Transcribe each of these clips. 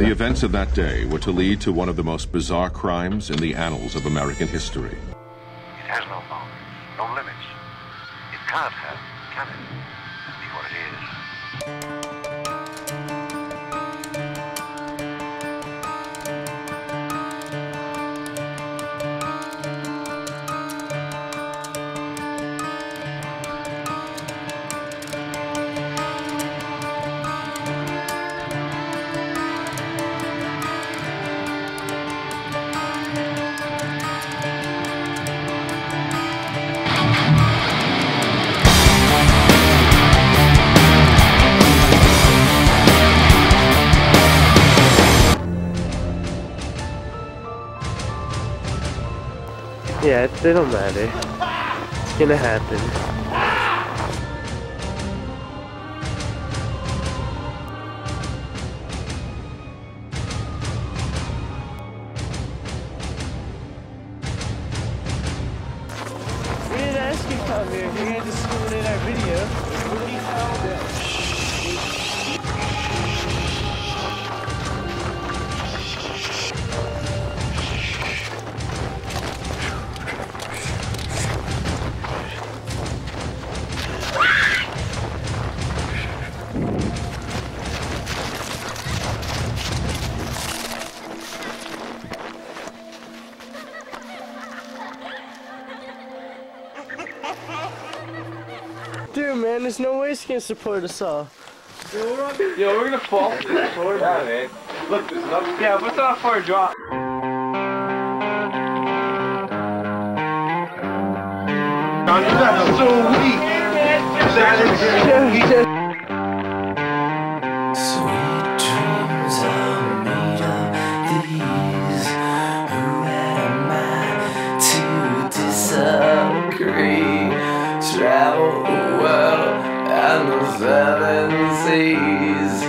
The events of that day were to lead to one of the most bizarre crimes in the annals of American history. It has no boundaries, no limits. It can't have, can it? Be what it is. Yeah, it don't matter. It's gonna happen. We didn't ask you to come here. We had to see it in our video. We found it. Dude, man, there's no way it's gonna support us all. Yo, we're gonna fall. Yeah, man. Look, there's nothing. Yeah, what's not for a drop? You guys are so weak. Sweet dreams are made of these. Who am I to disagree? Travel the world and the seven seas.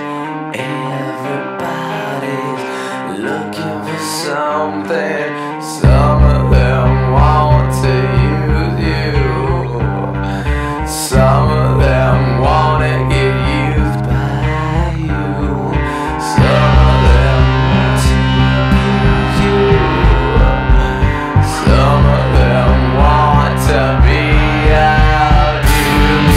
Everybody's looking for something. Some of them want to use you. Some of them want to get used by you. Some of them want to abuse you. Some of them want to be out you.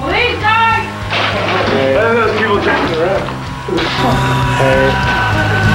Hey.